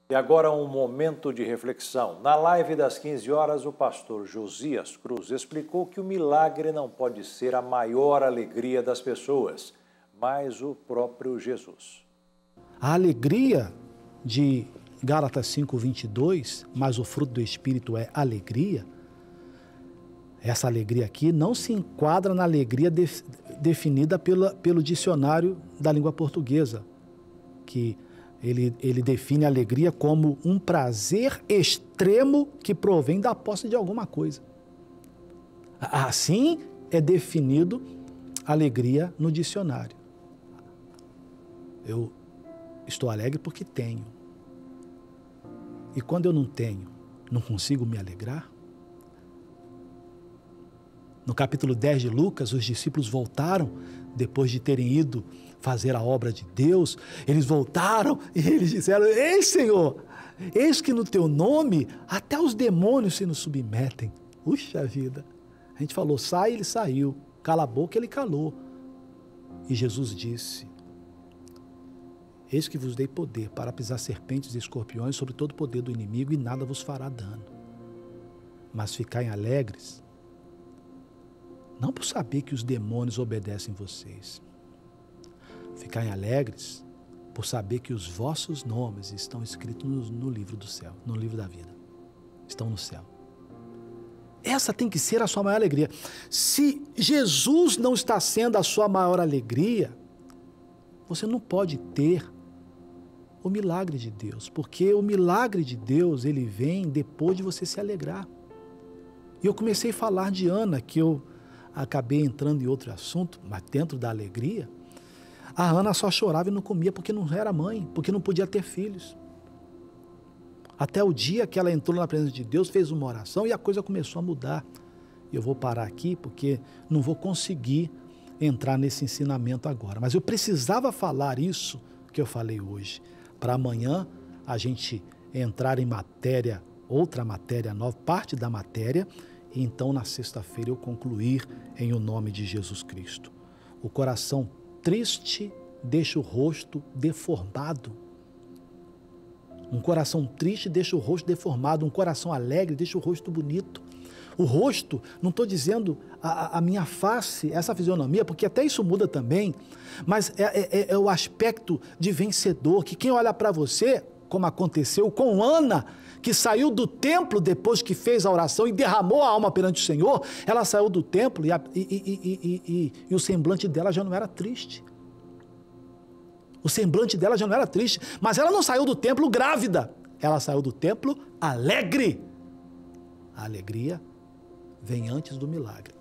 E agora um momento de reflexão. Na live das 15 horas, o pastor Josias Cruz explicou que o milagre não pode ser a maior alegria das pessoas, mas o próprio Jesus. A alegria de Gálatas 5:22, mas o fruto do Espírito é alegria. Essa alegria aqui não se enquadra na alegria definida pelo dicionário da língua portuguesa, que ele define a alegria como um prazer extremo que provém da posse de alguma coisa. Assim é definido alegria no dicionário. Eu estou alegre porque tenho. E quando eu não tenho, não consigo me alegrar? No capítulo 10 de Lucas, os discípulos voltaram, depois de terem ido fazer a obra de Deus, eles voltaram e eles disseram: ei, Senhor, eis que no teu nome até os demônios se nos submetem. Puxa vida! A gente falou, sai, ele saiu. Cala a boca, ele calou. E Jesus disse: eis que vos dei poder para pisar serpentes e escorpiões sobre todo o poder do inimigo e nada vos fará dano. Mas ficaem alegres, não por saber que os demônios obedecem vocês. Ficaem alegres por saber que os vossos nomes estão escritos no livro do céu, no livro da vida. Estão no céu. Essa tem que ser a sua maior alegria. Se Jesus não está sendo a sua maior alegria, você não pode ter o milagre de Deus, porque o milagre de Deus, ele vem depois de você se alegrar. E eu comecei a falar de Ana, que eu acabei entrando em outro assunto, mas dentro da alegria, a Ana só chorava e não comia porque não era mãe, porque não podia ter filhos. Até o dia que ela entrou na presença de Deus, fez uma oração e a coisa começou a mudar. Eu vou parar aqui porque não vou conseguir entrar nesse ensinamento agora. Mas eu precisava falar isso que eu falei hoje, para amanhã a gente entrar em matéria, outra matéria nova, parte da matéria, e então na sexta-feira eu concluir em o nome de Jesus Cristo. O coração triste deixa o rosto deformado. Um coração triste deixa o rosto deformado, um coração alegre deixa o rosto bonito. O rosto, não estou dizendo a minha face, essa fisionomia, porque até isso muda também, mas é o aspecto de vencedor, que quem olha para você, como aconteceu com Ana, que saiu do templo depois que fez a oração e derramou a alma perante o Senhor, ela saiu do templo e o semblante dela já não era triste. O semblante dela já não era triste, mas ela não saiu do templo grávida, ela saiu do templo alegre. A alegria vem antes do milagre.